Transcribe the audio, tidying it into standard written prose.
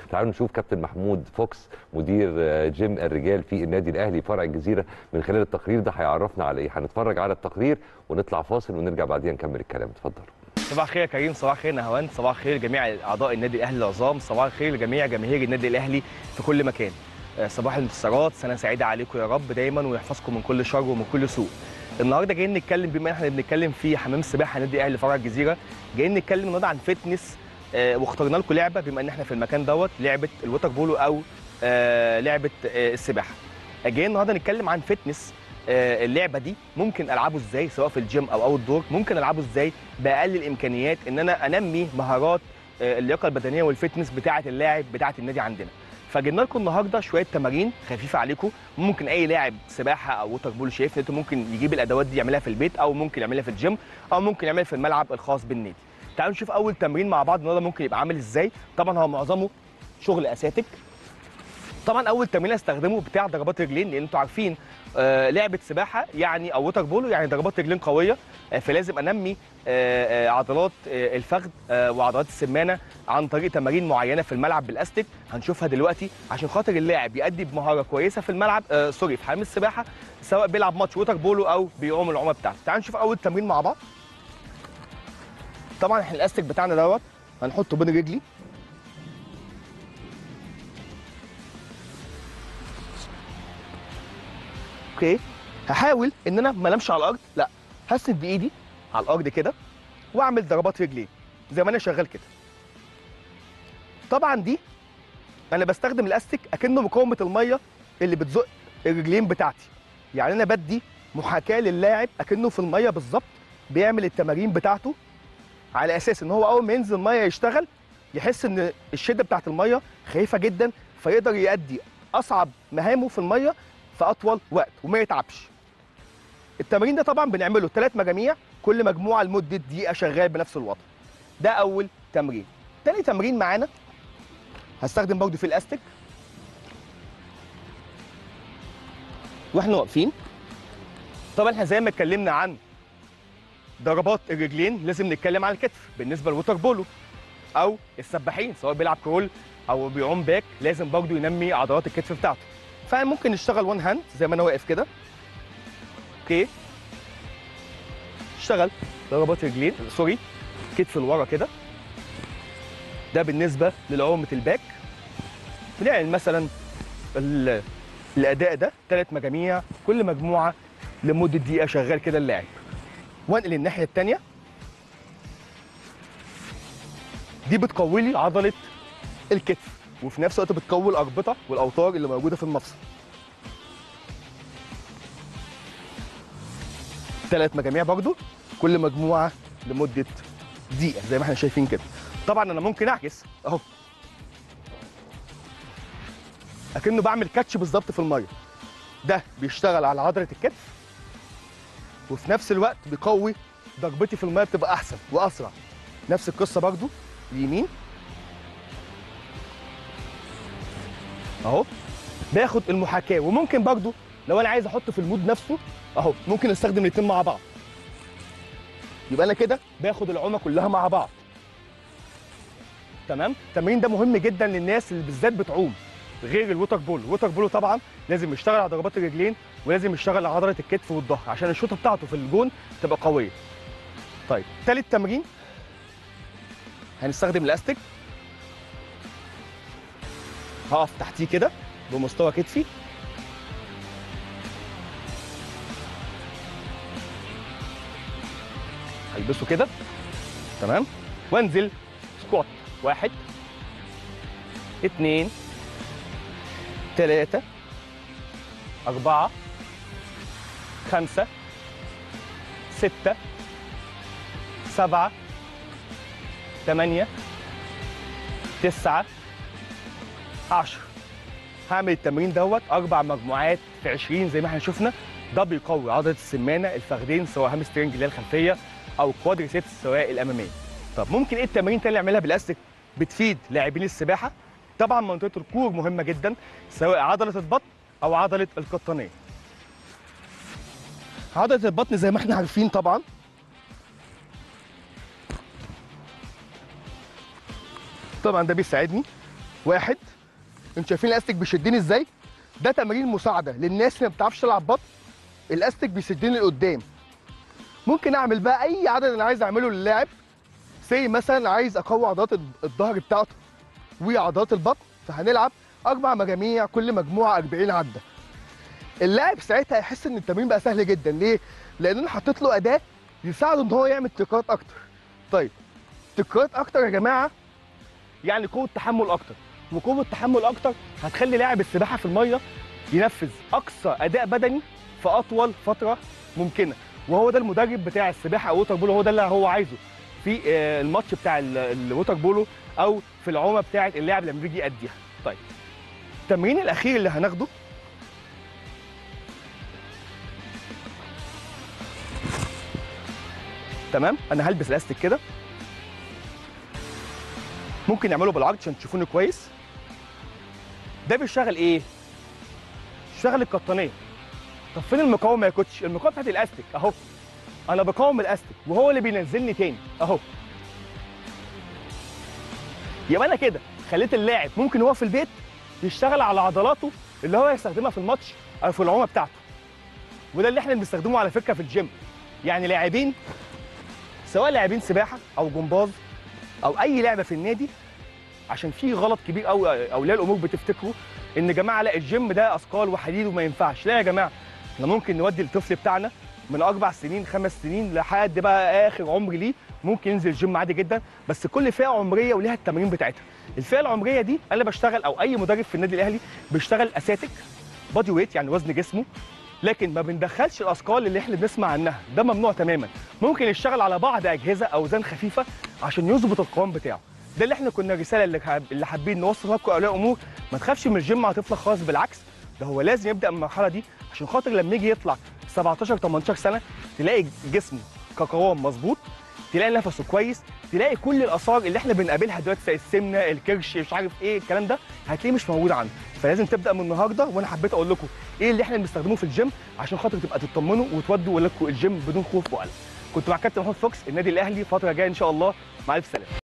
تعالوا نشوف كابتن محمود فوكس مدير جيم الرجال في النادي الاهلي فرع الجزيره من خلال التقرير ده هيعرفنا على ايه. هنتفرج على التقرير ونطلع فاصل ونرجع بعدين نكمل الكلام. اتفضل. صباح الخير يا كريم، صباح الخير نهوان، صباح الخير لجميع اعضاء النادي الاهلي العظام، صباح الخير لجميع جماهير النادي الاهلي في كل مكان. صباح الانتصارات، سنه سعيده عليكم يا رب دايما ويحفظكم من كل شر ومن كل سوء. النهارده جايين نتكلم بما احنا بنتكلم في حمام السباحه النادي الاهلي فرع الجزيره، جايين نتكلم النهارده عن فتنس، واخترنا لكم لعبه بما ان احنا في المكان دوت، لعبه الووتر بولو او لعبه السباحه. جايين النهارده نتكلم عن فتنس. اللعبه دي ممكن العبه ازاي سواء في الجيم او اوت دور، ممكن العبه ازاي باقل الامكانيات ان انا انمي مهارات اللياقه البدنيه والفتنس بتاعه اللاعب بتاعه النادي عندنا. فجبنا لكم النهارده شويه تمارين خفيفه عليكم، ممكن اي لاعب سباحه او ووتر بول شايف انت ممكن يجيب الادوات دي يعملها في البيت، او ممكن يعملها في الجيم، او ممكن يعملها في الملعب الخاص بالنادي. تعالوا نشوف اول تمرين مع بعض النهارده ممكن يبقى عامل ازاي. طبعا هو معظمه شغل اساتيك. طبعا اول تمرين هستخدمه بتاع ضربات رجلين، لان انتوا عارفين لعبه سباحه يعني او ووتر بولو يعني ضربات رجلين قويه، فلازم انمي عضلات الفخذ وعضلات السمانه عن طريق تمارين معينه في الملعب بالاستيك هنشوفها دلوقتي عشان خاطر اللاعب يأدي بمهاره كويسه في الملعب في حمام السباحه، سواء بيلعب ماتش ووتر بولو او بيعوم العومه بتاعته. تعالوا نشوف اول تمرين مع بعض. طبعا احنا الاستيك بتاعنا دوت هنحطه بين رجلي، اوكي. هحاول ان انا ما انامش على الارض، لا هسند بايدي على الارض كده واعمل ضربات رجلين زي ما انا شغال كده. طبعا دي انا بستخدم الاستيك اكنه مقاومه الميه اللي بتزق الرجلين بتاعتي، يعني انا بدي محاكاه للاعب اكنه في الميه بالظبط، بيعمل التمارين بتاعته على اساس ان هو اول ما ينزل الميه يشتغل يحس ان الشده بتاعت الميه خفيفه جدا، فيقدر يؤدي اصعب مهامه في الميه في اطول وقت وما يتعبش. التمرين ده طبعا بنعمله 3 مجاميع، كل مجموعه لمده دقيقه شغال بنفس الوضع. ده اول تمرين. تاني تمرين معانا هستخدم برضه في الاستيك واحنا واقفين. طبعا احنا زي ما اتكلمنا عن ضربات الرجلين لازم نتكلم عن الكتف بالنسبه للووتر بولو او السباحين، سواء بيلعب كرول او بيعوم باك لازم برضه ينمي عضلات الكتف بتاعته. فممكن نشتغل وان هاند زي ما انا واقف كده، اوكي. اشتغل ضربات رجلين كتف لورا كده. ده بالنسبه لعومه الباك. بنعمل مثلا الاداء ده 3 مجاميع، كل مجموعه لمده دقيقه شغال كده اللاعب. وانقل الناحيه الثانيه، دي بتقوي لي عضله الكتف وفي نفس الوقت بتقوي الاربطه والاوتار اللي موجوده في المفصل. 3 مجاميع برضو، كل مجموعه لمده دقيقه زي ما احنا شايفين كده. طبعا انا ممكن اعكس اهو، اكنه بعمل كاتش بالظبط في الميه. ده بيشتغل على عضله الكتف وفي نفس الوقت بيقوي ضربتي في الميه بتبقى احسن واسرع. نفس القصه برضو اليمين اهو، باخد المحاكاه. وممكن برضو لو انا عايز احط في المود نفسه اهو، ممكن استخدم الاثنين مع بعض، يبقى انا كده باخد العومه كلها مع بعض. تمام. التمرين ده مهم جدا للناس اللي بالذات بتعوم غير الووتر بولو. الووتر بولو طبعا لازم يشتغل على ضربات الرجلين ولازم يشتغل على عضله الكتف والظهر عشان الشوطه بتاعته في الجون تبقى قويه. طيب ثالث تمرين هنستخدم الاستيك. هقف تحتيه كده بمستوى كتفي، هلبسه كده تمام، وانزل سكوات 1 2 3 4 5 6 7 8 9 10. هعمل التمرين دوت 4 مجموعات في 20 زي ما احنا شفنا. ده بيقوي عضله السمانه الفخذين سواء هامسترنج اللي هي الخلفيه او كوادريسيبس سواء الاماميه. طب ممكن ايه التمارين تاني اللي نعملها بالاستيك بتفيد لاعبين السباحه؟ طبعا منطقه الكور مهمه جدا، سواء عضله البطن او عضله القطنيه. عضله البطن زي ما احنا عارفين طبعا ده بيساعدني 1. انتوا شايفين الاستيك بيشدني ازاي؟ ده تمارين مساعده للناس اللي ما بتعرفش تلعب بطن. الاستيك بيشدني لقدام. ممكن اعمل بقى اي عدد انا عايز اعمله للاعب. سي مثلا عايز اقوي عضلات الظهر بتاعته وعضلات البطن، فهنلعب 4 مجاميع، كل مجموعه 40 عده. اللاعب ساعتها هيحس ان التمرين بقى سهل جدا. ليه؟ لان انا حطيت له اداه يساعده ان هو يعمل تكرارات اكتر. طيب تكرارات اكتر يا جماعه يعني قوه تحمل اكتر، وقوه تحمل اكتر هتخلي لاعب السباحه في الميه ينفذ اقصى اداء بدني في اطول فتره ممكنه، وهو ده المدرب بتاع السباحه او ووتر بولو، هو ده اللي هو عايزه في الماتش بتاع الووتر بولو او في العومه بتاعه اللاعب لما بيجي يأديها. طيب التمرين الاخير اللي هناخده تمام، انا هلبس الاستيك كده، ممكن نعمله بالعرض عشان تشوفوني كويس. ده بيشتغل ايه؟ بيشتغل القطنيه. طب فين المقاومه يا كوتش؟ المقاومه بتاعت الاستيك اهو، انا بقاوم الاستيك وهو اللي بينزلني تاني اهو. يبقى انا كده خليت اللاعب ممكن هو في البيت يشتغل على عضلاته اللي هو يستخدمها في الماتش او في العومه بتاعته. وده اللي احنا بنستخدمه على فكره في الجيم. يعني لاعبين سواء لاعبين سباحه او جمباز او اي لعبه في النادي، عشان في غلط كبير قوي اولياء الامور بتفتكروا ان يا جماعه لا الجيم ده اثقال وحديد وما ينفعش. لا يا جماعه، احنا ممكن نودي الطفل بتاعنا من 4 سنين 5 سنين لحد بقى اخر عمر ليه ممكن ينزل الجيم عادي جدا، بس كل فئه عمريه وليها التمارين بتاعتها. الفئه العمريه دي انا بشتغل او اي مدرب في النادي الاهلي بيشتغل اساتيك بادي ويت يعني وزن جسمه، لكن ما بندخلش الاثقال اللي احنا بنسمع عنها، ده ممنوع تماما. ممكن يشتغل على بعض اجهزه اوزان خفيفه عشان يظبط القوام بتاعه. ده اللي احنا كنا الرساله اللي حابين نوصلها لكم اولياء امور. ما تخافش من الجيم مع طفلك خالص، بالعكس ده هو لازم يبدا من المرحله دي عشان خاطر لما يجي يطلع 17 18 سنه تلاقي جسمه كقوام مظبوط، تلاقي نفسه كويس، تلاقي كل الاثار اللي احنا بنقابلها دلوقتي زي السمنه، الكرش، مش عارف ايه الكلام ده، هتلاقيه مش موجود عنده. فلازم تبدا من النهارده، وانا حبيت اقول لكم ايه اللي احنا بنستخدمه في الجيم عشان خاطر تبقى تطمنوا وتودوا ولادكم الجيم بدون خوف وقلق. كنت مع كابتن محمود فوكس، النادي الاهلي فتره جايه ان شاء الله. مع الف سلامه.